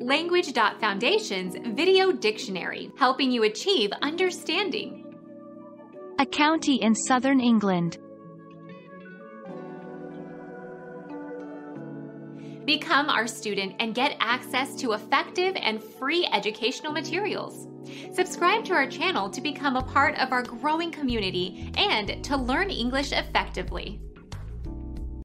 Language.Foundation's Video Dictionary, helping you achieve understanding. A county in southern England. Become our student and get access to effective and free educational materials. Subscribe to our channel to become a part of our growing community and to learn English effectively.